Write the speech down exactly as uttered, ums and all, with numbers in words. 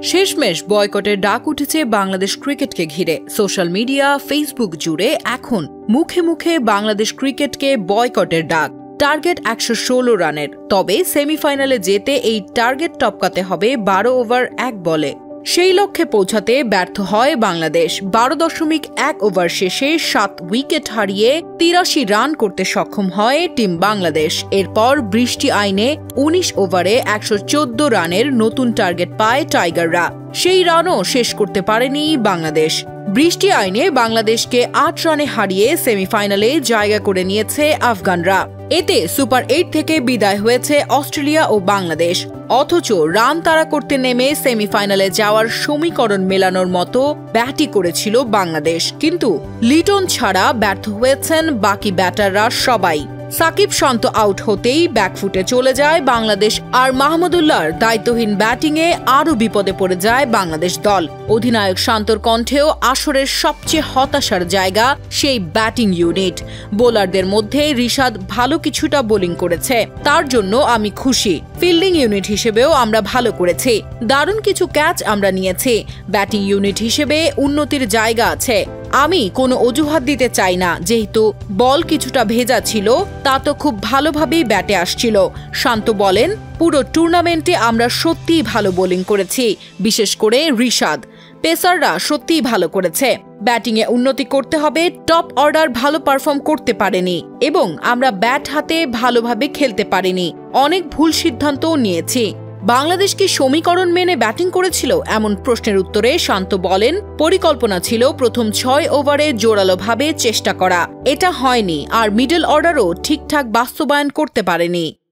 শেষমেশ বয়কটের ডাক উঠেছে বাংলাদেশ ক্রিকেটকে ঘিরে। সোশ্যাল মিডিয়া, ফেসবুক জুড়ে এখন মুখে মুখে বাংলাদেশ ক্রিকেটকে বয়কটের ডাক। টার্গেট একশো ষোলো রানের, তবে সেমিফাইনালে যেতে এই টার্গেট টপকাতে হবে বারো ওভার এক বলে। সেই লক্ষ্যে পৌঁছাতে ব্যর্থ হয় বাংলাদেশ। বারো দশমিক এক ওভার শেষে সাত উইকেট হারিয়ে তিরাশি রান করতে সক্ষম হয় টিম বাংলাদেশ। এরপর বৃষ্টি আইনে উনিশ ওভারে একশো চোদ্দ রানের নতুন টার্গেট পায় টাইগাররা। সেই রানও শেষ করতে পারেনি বাংলাদেশ। বৃষ্টি আইনে বাংলাদেশকে আট রানে হারিয়ে সেমিফাইনালে জায়গা করে নিয়েছে আফগানরা। এতে সুপার এইট থেকে বিদায় হয়েছে অস্ট্রেলিয়া ও বাংলাদেশ। অথচ রান তাড়া করতে নেমে সেমিফাইনালে যাওয়ার সমীকরণ মেলানোর মতো ব্যাটই করেছিল বাংলাদেশ, কিন্তু লিটন ছাড়া ব্যর্থ হয়েছেন বাকি ব্যাটাররা সবাই। সাকিব শান্ত আউট হতেই ব্যাকফুটে চলে যায় বাংলাদেশ, আর মাহমুদুল্লাহর দায়িত্বহীন ব্যাটিংয়ে আরও বিপদে পড়ে যায় বাংলাদেশ দল। অধিনায়ক শান্তর কণ্ঠেও আসরের সবচেয়ে হতাশার জায়গা সেই ব্যাটিং ইউনিট। বোলারদের মধ্যে রিশাদ ভালো কিছুটা বোলিং করেছে, তার জন্য আমি খুশি। ফিল্ডিং ইউনিট হিসেবেও আমরা ভালো করেছি, দারুণ কিছু ক্যাচ আমরা নিয়েছি। ব্যাটিং ইউনিট হিসেবে উন্নতির জায়গা আছে। আমি কোনো অজুহাত দিতে চাই না, যেহেতু বল কিছুটা ভেজা ছিল, তা তো খুব ভালোভাবেই ব্যাটে আসছিল। শান্ত বলেন, পুরো টুর্নামেন্টে আমরা সত্যিই ভালো বোলিং করেছি, বিশেষ করে রিশাদ। পেসাররা সত্যিই ভালো করেছে। ব্যাটিংয়ে উন্নতি করতে হবে। টপ অর্ডার ভালো পারফর্ম করতে পারেনি এবং আমরা ব্যাট হাতে ভালোভাবে খেলতে পারিনি। অনেক ভুল সিদ্ধান্তও নিয়েছি। বাংলাদেশ কি সমীকরণ মেনে ব্যাটিং করেছিল? এমন প্রশ্নের উত্তরে শান্ত বলেন, পরিকল্পনা ছিল প্রথম ছয় ওভারে জোরালোভাবে চেষ্টা করা। এটা হয়নি, আর মিডল অর্ডারও ঠিকঠাক বাস্তবায়ন করতে পারেনি।